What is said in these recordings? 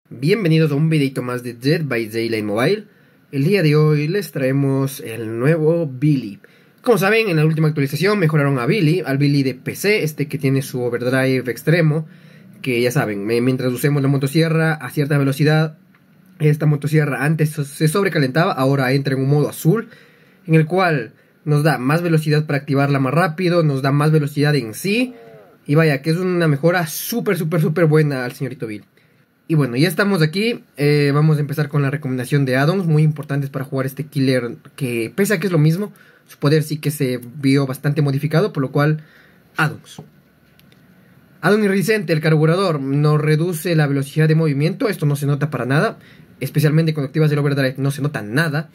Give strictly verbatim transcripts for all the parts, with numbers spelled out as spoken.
Bienvenidos a un videito más de Dead by Daylight Mobile. El día de hoy les traemos el nuevo Billy. Como saben, en la última actualización mejoraron a Billy, al Billy de P C, este que tiene su overdrive extremo, que ya saben, mientras usemos la motosierra a cierta velocidad, esta motosierra antes se sobrecalentaba, ahora entra en un modo azul, en el cual nos da más velocidad para activarla más rápido, nos da más velocidad en sí, y vaya, que es una mejora súper, súper, súper buena al señorito Billy. Y bueno, ya estamos aquí, eh, vamos a empezar con la recomendación de addons, muy importantes para jugar este killer, que pese a que es lo mismo, su poder sí que se vio bastante modificado, por lo cual, addons. Addon iridiscente, el carburador, nos reduce la velocidad de movimiento, esto no se nota para nada, especialmente cuando activas el overdrive no se nota nada.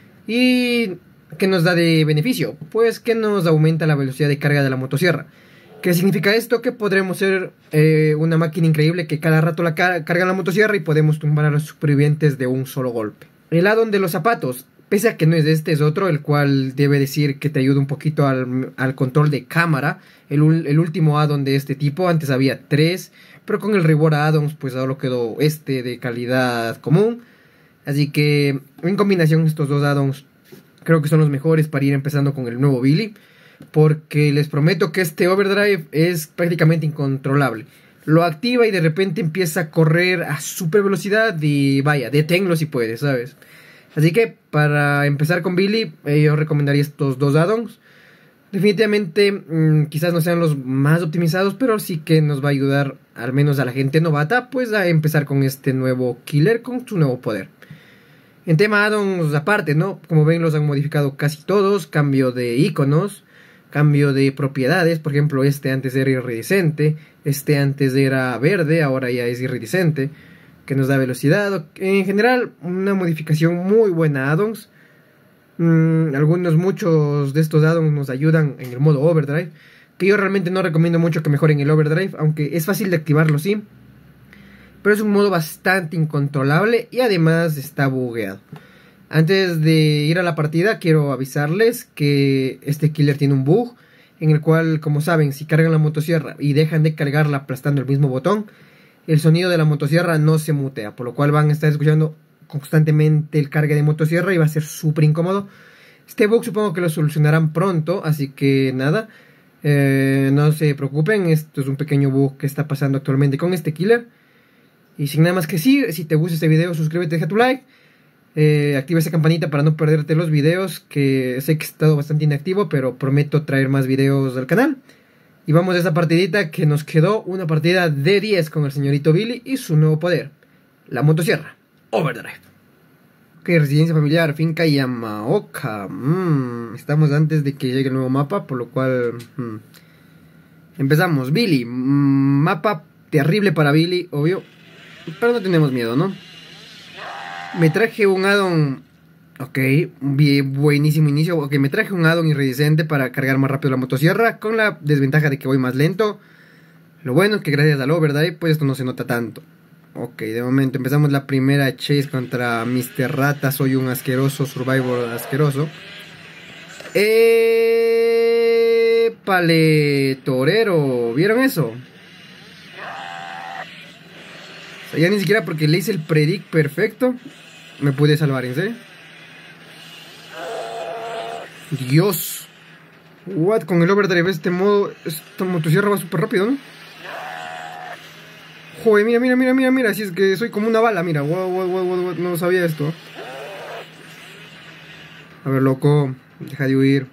Y ¿qué nos da de beneficio? Pues que nos aumenta la velocidad de carga de la motosierra. ¿Qué significa esto? Que podremos ser eh, una máquina increíble que cada rato la car carga la motosierra y podemos tumbar a los supervivientes de un solo golpe. El addon de los zapatos, pese a que no es este, es otro, el cual debe decir que te ayuda un poquito al, al control de cámara. El, el último addon de este tipo, antes había tres, pero con el reward addons pues ahora quedó este de calidad común. Así que en combinación estos dos addons creo que son los mejores para ir empezando con el nuevo Billy. Porque les prometo que este overdrive es prácticamente incontrolable. Lo activa y de repente empieza a correr a super velocidad y vaya, deténlo si puedes, ¿sabes? Así que para empezar con Billy, eh, yo recomendaría estos dos addons. Definitivamente mmm, quizás no sean los más optimizados, pero sí que nos va a ayudar, al menos a la gente novata, pues a empezar con este nuevo killer, con su nuevo poder. En tema addons aparte, ¿no? Como ven, los han modificado casi todos, cambio de iconos, cambio de propiedades, por ejemplo este antes era iridiscente, este antes era verde, ahora ya es iridiscente, que nos da velocidad. En general una modificación muy buena addons. Mm, algunos, muchos de estos addons nos ayudan en el modo overdrive, que yo realmente no recomiendo mucho que mejoren el overdrive, aunque es fácil de activarlo, sí, pero es un modo bastante incontrolable y además está bugueado. Antes de ir a la partida quiero avisarles que este killer tiene un bug en el cual, como saben, si cargan la motosierra y dejan de cargarla aplastando el mismo botón, el sonido de la motosierra no se mutea, por lo cual van a estar escuchando constantemente el cargue de motosierra y va a ser súper incómodo. Este bug supongo que lo solucionarán pronto, así que nada, eh, no se preocupen, esto es un pequeño bug que está pasando actualmente con este killer. Y sin nada más que decir, si te gusta este video, suscríbete, deja tu like. Eh, activa esa campanita para no perderte los videos, que sé que he estado bastante inactivo, pero prometo traer más videos al canal. Y vamos a esa partidita que nos quedó, una partida de diez con el señorito Billy y su nuevo poder, la motosierra overdrive. Ok, residencia familiar, finca Yamaoka. mm, Estamos antes de que llegue el nuevo mapa, por lo cual mm, empezamos. Billy, mm, mapa terrible para Billy, obvio, pero no tenemos miedo, ¿no? Me traje un addon, ok, bien, buenísimo inicio. Ok, me traje un addon iridiscente para cargar más rápido la motosierra, con la desventaja de que voy más lento. Lo bueno es que gracias al overdrive, pues esto no se nota tanto. Ok, de momento empezamos la primera chase contra mister Rata. Soy un asqueroso survivor asqueroso. ¡Épale, torero! ¿Vieron eso? O sea, ya ni siquiera porque le hice el predict perfecto me pude salvar, ¿en serio? Dios. What, con el overdrive este modo, esta motosierra va súper rápido, ¿no? Joder, mira, mira, mira, mira, mira, si es que soy como una bala, mira, wow, wow, wow, wow, no sabía esto. A ver, loco, deja de huir.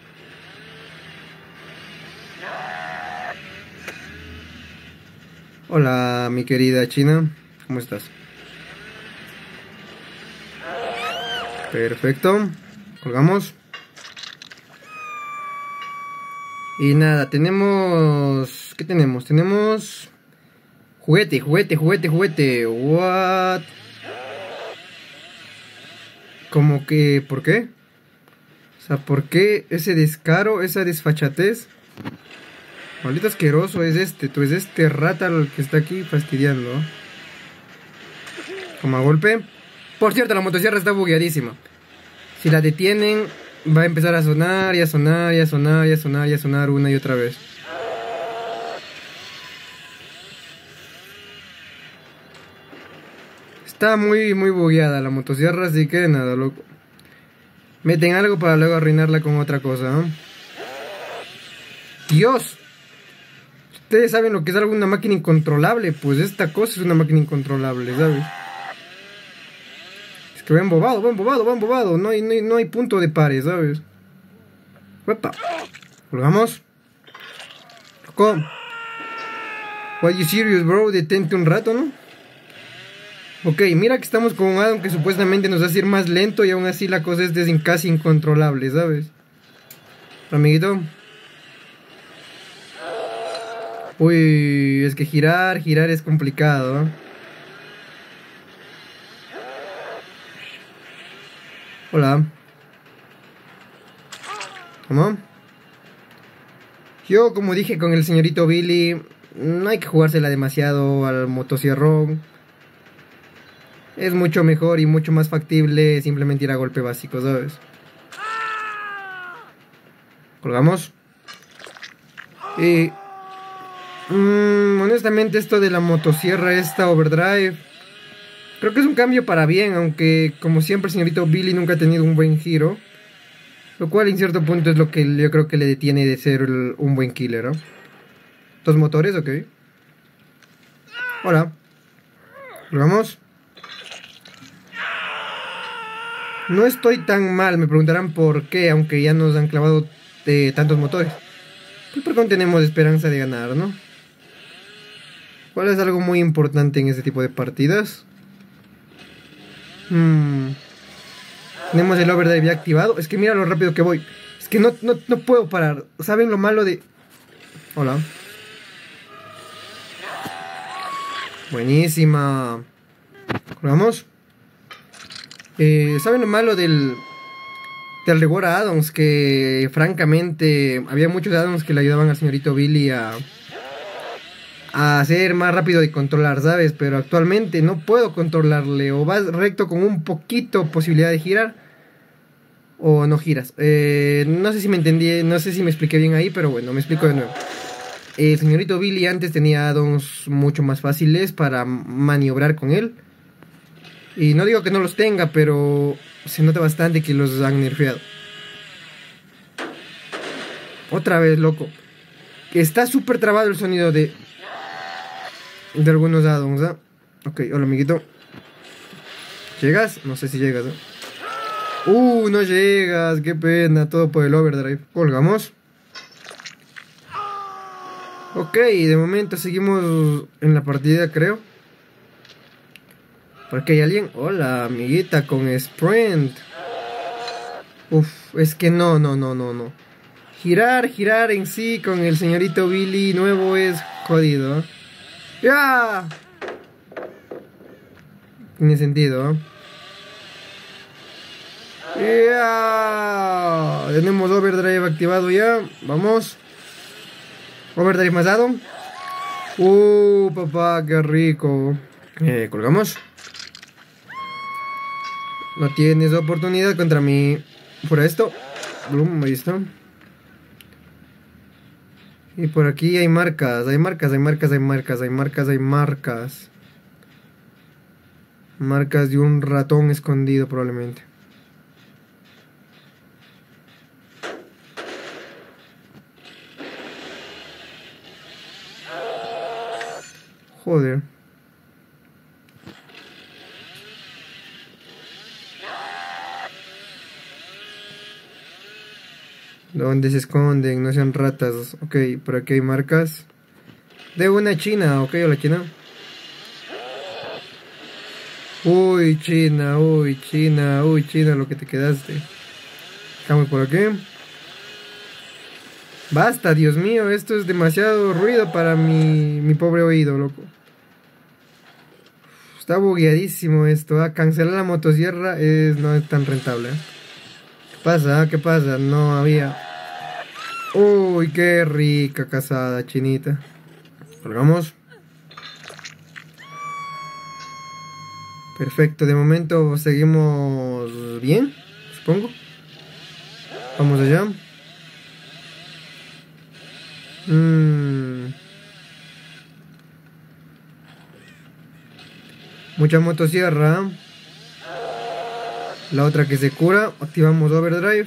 Hola, mi querida China, ¿cómo estás? Perfecto, colgamos. Y nada, tenemos... ¿Qué tenemos? Tenemos... Juguete, juguete, juguete, juguete. What? Como que... ¿Por qué? O sea, ¿por qué ese descaro, esa desfachatez? Maldito asqueroso es este. Tú es este rata el que está aquí fastidiando. Como a golpe. Por cierto, la motosierra está bugueadísima. Si la detienen, va a empezar a sonar y a sonar y a sonar y a sonar y a sonar una y otra vez. Está muy, muy bugueada la motosierra, así que nada, loco. Meten algo para luego arruinarla con otra cosa, ¿no? ¡Dios! Ustedes saben lo que es alguna máquina incontrolable. Pues esta cosa es una máquina incontrolable, ¿sabes? Es que va embobado, va embobado, va embobado. No hay, no hay, no hay punto de pares, ¿sabes? ¡Uepa! Colgamos. Loco. Why you serious, bro? Detente un rato, ¿no? Ok, mira que estamos con un Adam que supuestamente nos hace ir más lento y aún así la cosa es des- casi incontrolable, ¿sabes? Amiguito. Uy, es que girar, girar es complicado, ¿eh? Hola. ¿Cómo? Yo, como dije con el señorito Billy, no hay que jugársela demasiado al motosierrón. Es mucho mejor y mucho más factible simplemente ir a golpe básico, ¿sabes? Colgamos. Y... Mmm, honestamente esto de la motosierra, esta overdrive, creo que es un cambio para bien, aunque como siempre el señorito Billy nunca ha tenido un buen giro. Lo cual en cierto punto es lo que yo creo que le detiene de ser el, un buen killer, ¿no? Dos motores, ok. Hola. Vamos. No estoy tan mal, me preguntarán por qué, aunque ya nos han clavado eh, tantos motores. Pues porque aún tenemos esperanza de ganar, ¿no? ¿Cuál es algo muy importante en este tipo de partidas? Hmm. Tenemos el overdrive ya activado. Es que mira lo rápido que voy. Es que no, no, no puedo parar. ¿Saben lo malo de...? Hola. Buenísima. Vamos. Eh, ¿Saben lo malo del... del reward a addons? Que francamente había muchos addons que le ayudaban al señorito Billy a... a ser más rápido de controlar, ¿sabes? Pero actualmente no puedo controlarle. O vas recto con un poquito posibilidad de girar, o no giras. Eh, no sé si me entendí, no sé si me expliqué bien ahí, pero bueno, me explico de nuevo. El señorito Billy antes tenía addons mucho más fáciles para maniobrar con él. Y no digo que no los tenga, pero se nota bastante que los han nerfeado. Otra vez, loco. Está súper trabado el sonido de... de algunos addons, ¿eh? Ok, hola amiguito. ¿Llegas? No sé si llegas, ¿eh? Uh, no llegas, qué pena, todo por el overdrive. Colgamos. Ok, de momento seguimos en la partida, creo. Por aquí hay alguien. Hola, amiguita, con sprint. Uf, es que no, no, no, no, no. Girar, girar en sí con el señorito Billy nuevo es jodido, ¿eh? ¡Ya! Tiene sentido, ¿eh? ¡Ya! Tenemos overdrive activado ya. Vamos. Overdrive más dado. Uh, papá, qué rico. Eh, colgamos. No tienes oportunidad contra mí. Por esto. Bloom, ahí está. Y por aquí hay marcas, hay marcas, hay marcas, hay marcas, hay marcas, hay marcas. Marcas de un ratón escondido probablemente. Joder. ¿Dónde se esconden? No sean ratas. Ok, por aquí hay marcas. De una china, ok, hola china. Uy, China, uy, China, uy, China, lo que te quedaste. Estamos por aquí. Basta, Dios mío, esto es demasiado ruido para mi, mi pobre oído, loco. Está bugueadísimo esto. Ah, cancelar la motosierra es, no es tan rentable. ¿Qué pasa? ¿Qué pasa? No había. Uy, qué rica casada, chinita. Colgamos. Perfecto, de momento seguimos bien, supongo. Vamos allá. Mm. Mucha motosierra. La otra que se cura. Activamos overdrive.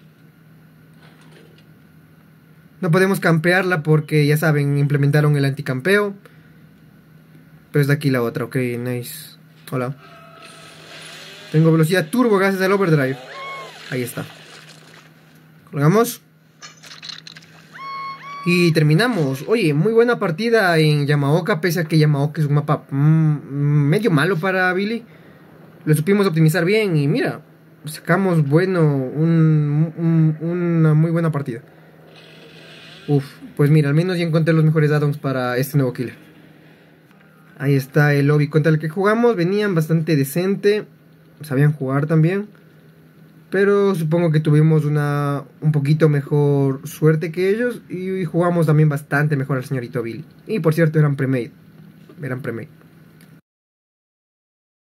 No podemos campearla porque ya saben, implementaron el anticampeo. Pero es de aquí la otra, ok, nice. Hola. Tengo velocidad turbo gracias al overdrive. Ahí está. Colgamos. Y terminamos. Oye, muy buena partida en Yamaoka, pese a que Yamaoka es un mapa mmm, medio malo para Billy. Lo supimos optimizar bien y mira, sacamos bueno, un, un, una muy buena partida. Uf, pues mira, al menos ya encontré los mejores addons para este nuevo killer. Ahí está el lobby contra el que jugamos. Venían bastante decente, sabían jugar también, pero supongo que tuvimos una un poquito mejor suerte que ellos y jugamos también bastante mejor al señorito Billy. Y por cierto eran pre-made, eran pre-made.